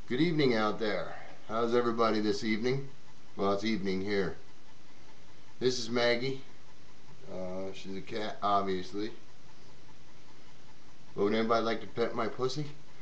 Good evening out there. How's everybody this evening? Well, it's evening here. This is Maggie. She's a cat, obviously. But would anybody like to pet my pussy?